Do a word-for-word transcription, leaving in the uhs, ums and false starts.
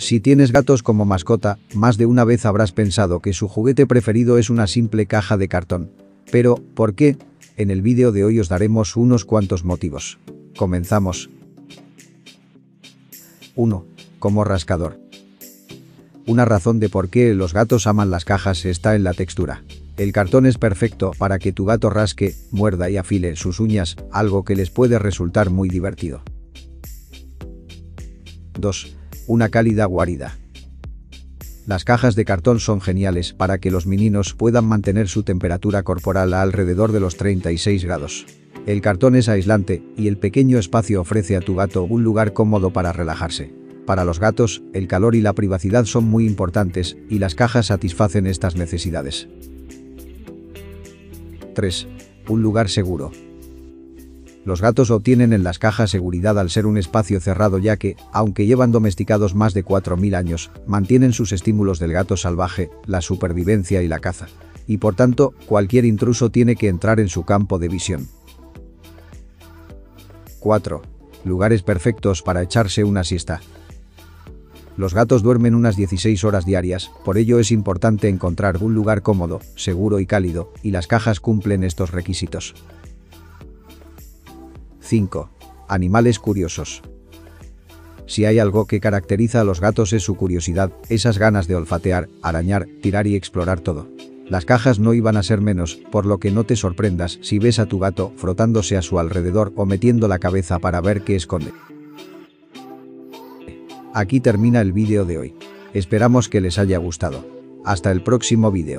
Si tienes gatos como mascota, más de una vez habrás pensado que su juguete preferido es una simple caja de cartón. Pero, ¿por qué? En el vídeo de hoy os daremos unos cuantos motivos. Comenzamos. uno. Como rascador. Una razón de por qué los gatos aman las cajas está en la textura. El cartón es perfecto para que tu gato rasque, muerda y afile sus uñas, algo que les puede resultar muy divertido. dos. Una cálida guarida. Las cajas de cartón son geniales para que los meninos puedan mantener su temperatura corporal a alrededor de los treinta y seis grados. El cartón es aislante y el pequeño espacio ofrece a tu gato un lugar cómodo para relajarse. Para los gatos, el calor y la privacidad son muy importantes y las cajas satisfacen estas necesidades. tres. Un lugar seguro. Los gatos obtienen en las cajas seguridad al ser un espacio cerrado, ya que, aunque llevan domesticados más de cuatro mil años, mantienen sus estímulos del gato salvaje, la supervivencia y la caza. Y por tanto, cualquier intruso tiene que entrar en su campo de visión. cuatro. Lugares perfectos para echarse una siesta. Los gatos duermen unas dieciséis horas diarias, por ello es importante encontrar un lugar cómodo, seguro y cálido, y las cajas cumplen estos requisitos. cinco. Animales curiosos. Si hay algo que caracteriza a los gatos es su curiosidad, esas ganas de olfatear, arañar, tirar y explorar todo. Las cajas no iban a ser menos, por lo que no te sorprendas si ves a tu gato frotándose a su alrededor o metiendo la cabeza para ver qué esconde. Aquí termina el vídeo de hoy. Esperamos que les haya gustado. Hasta el próximo vídeo.